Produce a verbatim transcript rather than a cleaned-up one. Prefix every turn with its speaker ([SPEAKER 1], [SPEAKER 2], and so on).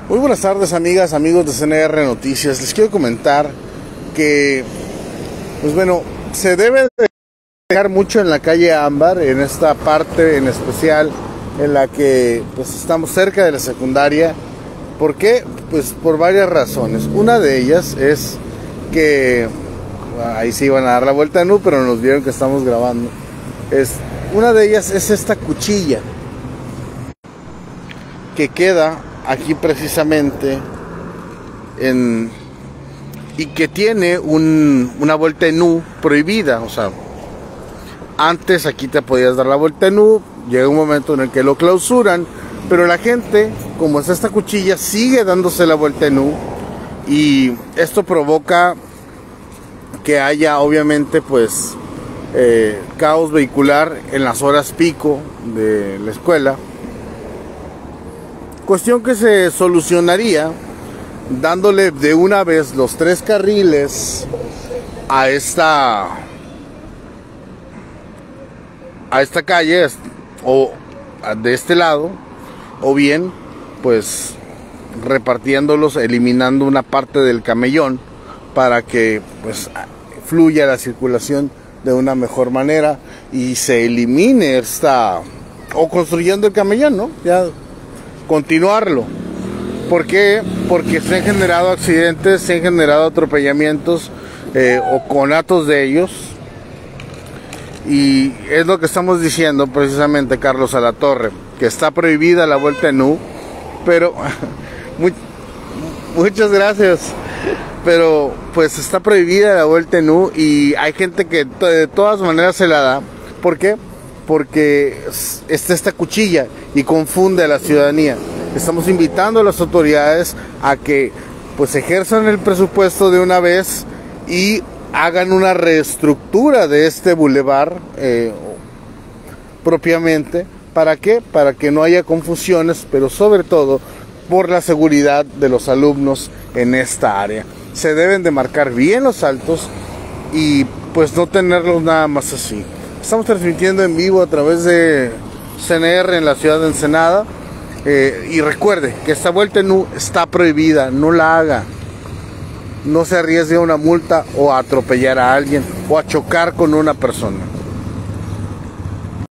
[SPEAKER 1] Muy buenas tardes, amigas, amigos de C N R Noticias. Les quiero comentar que, pues bueno, se debe de dejar mucho en la calle Ámbar, en esta parte en especial en la que pues estamos cerca de la secundaria. ¿Por qué? Pues por varias razones. Una de ellas es que ahí sí iban a dar la vuelta de nu, pero nos vieron que estamos grabando. Es, una de ellas es esta cuchilla que queda aquí precisamente en, y que tiene un, una vuelta en nu prohibida. O sea, antes aquí te podías dar la vuelta en nu, llega un momento en el que lo clausuran, pero la gente, como es esta cuchilla, sigue dándose la vuelta en nu, y esto provoca que haya obviamente pues eh, caos vehicular en las horas pico de la escuela. Cuestión que se solucionaría dándole de una vez los tres carriles a esta a esta calle, o de este lado, o bien pues repartiéndolos, eliminando una parte del camellón para que pues fluya la circulación de una mejor manera y se elimine esta, o construyendo el camellón, ¿no? Ya continuarlo. ¿Por qué? Porque se han generado accidentes, se han generado atropellamientos eh, o conatos de ellos, y es lo que estamos diciendo precisamente, Carlos Alatorre, que está prohibida la vuelta en nu, pero muy, muchas gracias, pero pues está prohibida la vuelta en nu y hay gente que de todas maneras se la da. ¿Por qué? Porque está esta cuchilla y confunde a la ciudadanía. Estamos invitando a las autoridades a que pues ejerzan el presupuesto de una vez y hagan una reestructura de este bulevar eh, propiamente. ¿Para qué? Para que no haya confusiones, pero sobre todo por la seguridad de los alumnos en esta área. Se deben de marcar bien los altos y pues no tenerlos nada más así. Estamos transmitiendo en vivo a través de C N R en la ciudad de Ensenada. Eh, y recuerde que esta vuelta en nu está prohibida, no la haga. No se arriesgue a una multa o a atropellar a alguien o a chocar con una persona.